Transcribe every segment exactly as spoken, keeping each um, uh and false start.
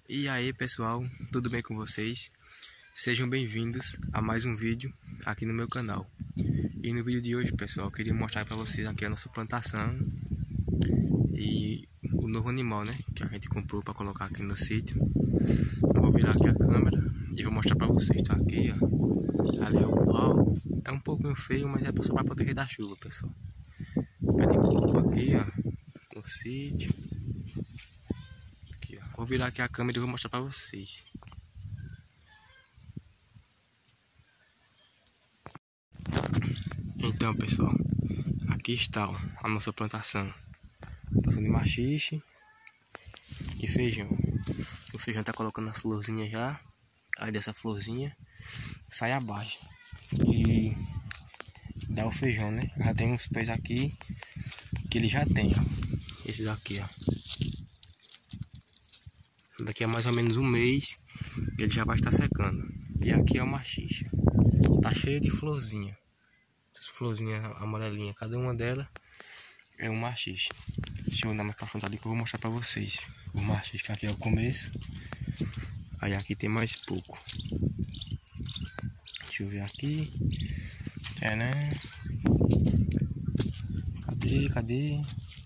E aí pessoal, tudo bem com vocês? Sejam bem-vindos a mais um vídeo aqui no meu canal. E no vídeo de hoje, pessoal, eu queria mostrar para vocês aqui a nossa plantação e o novo animal, né, que a gente comprou para colocar aqui no sítio. Eu vou virar aqui a câmera e vou mostrar para vocês, tá? Aqui, ó, ali é o curral. É um pouquinho feio, mas é só para proteger da chuva, pessoal. Pé de coco aqui, ó, no sítio. Vou virar aqui a câmera e vou mostrar para vocês. Então, pessoal, aqui está ó, a nossa plantação. Plantação de maxixe e feijão. O feijão tá colocando as florzinhas já. Aí dessa florzinha sai abaixo, que dá o feijão, né? Já tem uns pés aqui que ele já tem, ó. Esses aqui, ó. Daqui a mais ou menos um mês ele já vai estar secando. E aqui é o maxixe. Tá cheio de florzinha. Essas florzinhas amarelinhas, cada uma delas é um maxixe. Deixa eu andar mais pra frente ali que eu vou mostrar pra vocês. O maxixe, que aqui é o começo. Aí aqui tem mais pouco. Deixa eu ver aqui. É, né? Cadê, cadê?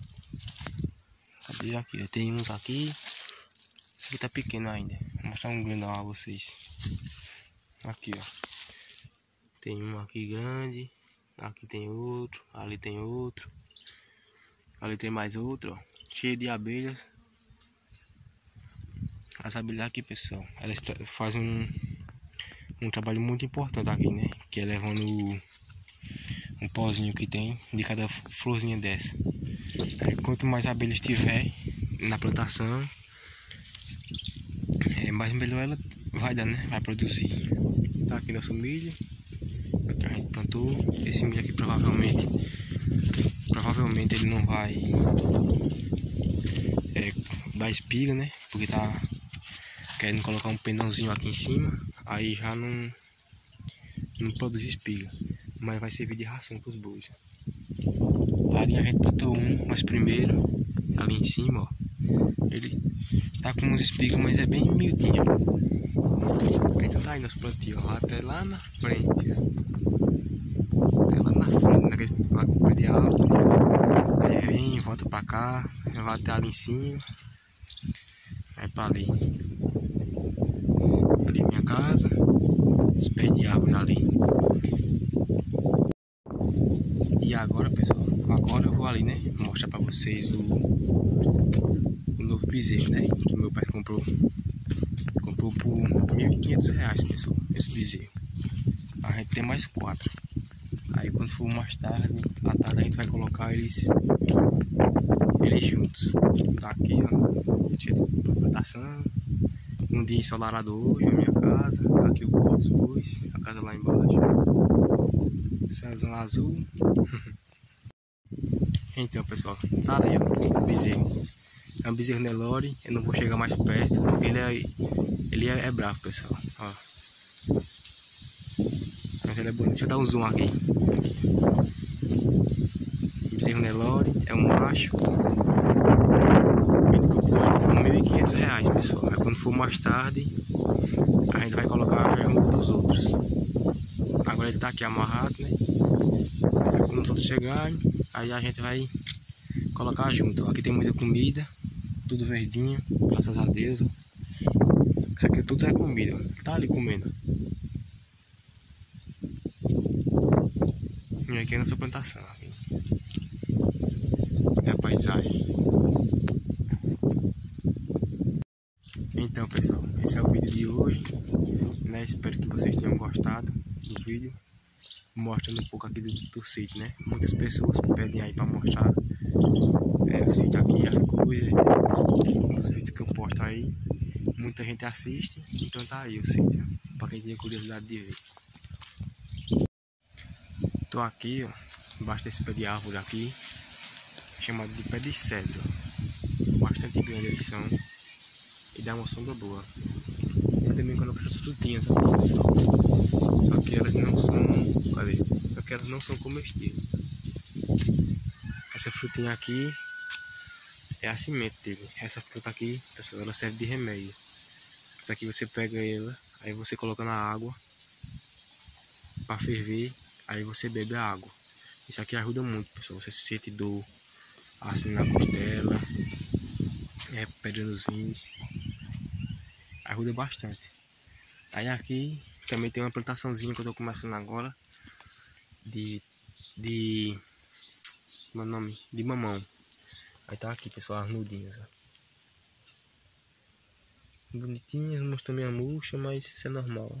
Cadê aqui? Tem uns aqui. Aqui tá pequeno ainda. Vou mostrar um grande a vocês. Aqui, ó. Tem um aqui grande. Aqui tem outro. Ali tem outro. Ali tem mais outro, ó. Cheio de abelhas. As abelhas aqui, pessoal, elas fazem um, um trabalho muito importante aqui, né? Que é levando o, um pozinho que tem de cada florzinha dessa. Aí, quanto mais abelhas tiver na plantação, é, mais melhor ela vai dar, né? Vai produzir. Tá aqui nosso milho que a gente plantou. Esse milho aqui provavelmente provavelmente ele não vai é, dar espiga, né? Porque tá querendo colocar um pendãozinho aqui em cima. Aí já não não produz espiga, mas vai servir de ração para os bois. Ali a gente plantou um, mas primeiro ali em cima, ó, ele tá com umas espigas, mas é bem miudinho. Então tá aí nosso plantio, ó, até lá na frente, até lá na frente, naquele pé de árvore. Aí vem, volta pra cá, vai até ali em cima, vai pra ali. Ali é minha casa, esse pé de árvore ali. E agora, pessoal, agora eu vou ali, né, mostrar pra vocês o, o novo bezerro, né, que meu pai comprou. Comprou por mil e quinhentos reais, pessoal, esse bezerro. A gente tem mais quatro. Aí quando for mais tarde, à tarde a gente vai colocar eles, eles juntos. Tá aqui, ó, cheio de plantação. Um dia ensolarado hoje, a minha casa. Aqui o corpo dos bois, a casa lá embaixo. Céuzão azul. Então, pessoal, tá ali, ó, o bezerro. É um bezerro Nelore. Eu não vou chegar mais perto porque ele é, ele é, é bravo, pessoal. Ó. Mas ele é bonito. Deixa eu dar um zoom aqui. Bezerro Nelore é um macho. Ele comprou por mil e quinhentos reais, pessoal. Aí quando for mais tarde, a gente vai colocar junto dos outros. Agora ele tá aqui amarrado, né? Aí quando os outros chegarem, aí a gente vai colocar junto. Aqui tem muita comida, tudo verdinho, graças a Deus. Ó. Isso aqui tudo é comida, ó. Tá ali comendo. E aqui é a nossa plantação. Aqui. É a paisagem. Então, pessoal, esse é o vídeo de hoje, né? Espero que vocês tenham gostado do vídeo, mostrando um pouco aqui do, do sítio, né? Muitas pessoas pedem aí para mostrar é, o sítio aqui, as coisas, os vídeos que eu posto aí, muita gente assiste, então tá aí o sítio, para quem tem curiosidade de ver. Tô aqui, ó, embaixo desse pé de árvore aqui, chamado de pé de cedro, bastante grande eles são. E dá uma sombra boa. Eu também coloco essas frutinhas aqui, pessoal. Só que elas não são. Cadê? Só que elas não são comestíveis. Essa frutinha aqui é a semente dele. Essa fruta aqui, pessoal, ela serve de remédio. Isso aqui você pega ela, aí você coloca na água para ferver, aí você bebe a água. Isso aqui ajuda muito, pessoal. Você sente dor assim na costela, é, pedra nos rins, ajuda bastante. Aí aqui também tem uma plantaçãozinha que eu tô começando agora de de meu nome de mamão. Aí tá aqui, pessoal, as nudinhas, ó. Bonitinhas, mostrou minha murcha, mas isso é normal.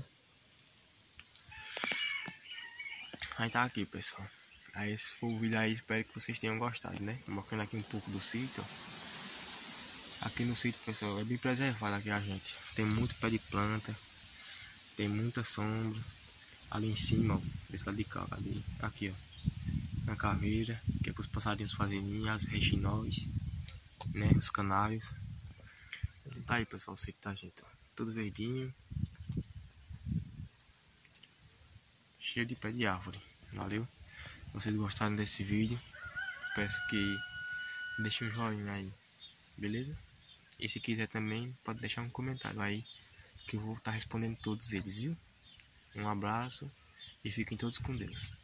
Aí tá aqui, pessoal. Aí esse foi o vídeo aí, espero que vocês tenham gostado, né? Mostrando aqui um pouco do sítio. Aqui no sítio, pessoal, é bem preservado aqui a gente. Tem muito pé de planta, tem muita sombra. Ali em cima, ó, desse lado de cá, ali, aqui, ó, na caveira, que é para os passarinhos fazerem ninho, as reixinóis, né? Os canários. Tá aí, pessoal, o sítio da gente, ó, tudo verdinho, cheio de pé de árvore. Valeu? Se vocês gostaram desse vídeo, peço que deixem um joinha aí, beleza? E se quiser também, pode deixar um comentário aí, que eu vou estar respondendo todos eles, viu? Um abraço e fiquem todos com Deus.